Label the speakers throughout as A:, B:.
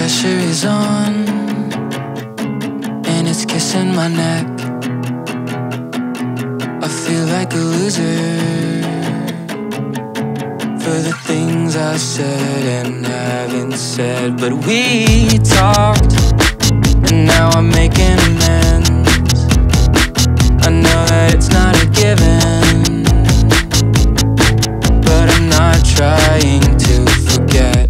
A: pressure is on, and it's kissing my neck. I feel like a loser for the things I said and haven't said. But we talked, and now I'm making amends. I know that it's not a given, but I'm not trying to forget.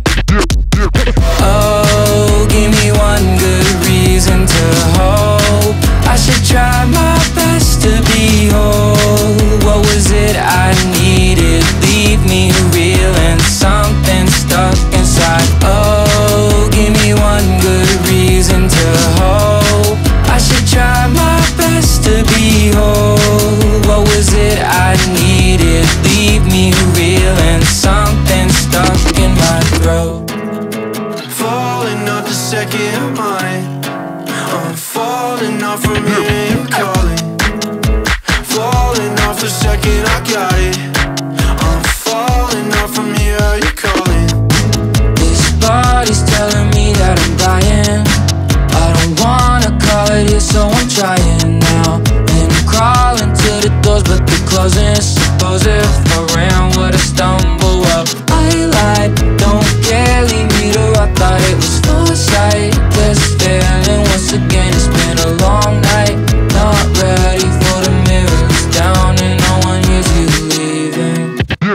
A: Oh, give me one good reason to hope. I should try my best to be whole. What was it I needed? Leave me real and something stuck inside. Oh, give me one good reason to hope. I should try my best to be whole. What was it I needed? Leave me real and something stuck in my throat.
B: Falling off the second mind, I'm falling off from hearing you calling. Falling off the second I got it, I'm falling off from here, you calling.
A: This body's telling me that I'm dying. I don't wanna call it here, so I'm trying now. And I'm crawling to the doors, but they're closing. Suppose if I ran, would I stumble up? I lied, don't care, leave me to rot. Thought it was foresight. There's a feeling once again, it's been a long night. Not ready for the mirrors down, and no one hears you leaving.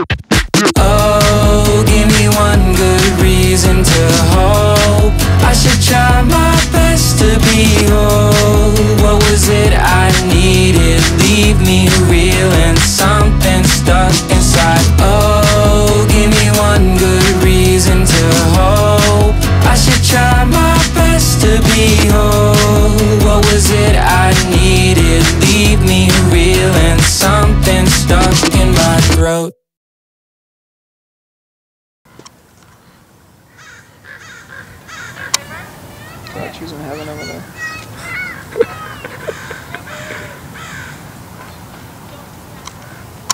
A: Oh, give me one good reason to hope. I should try my best to be whole. What was it I needed? Leave me real and something stuck inside. Oh, give me one good reason to hope. I should try my best to be whole. What was it I needed? Leave me real and something stuck in my throat.
C: Got choosing heaven over there.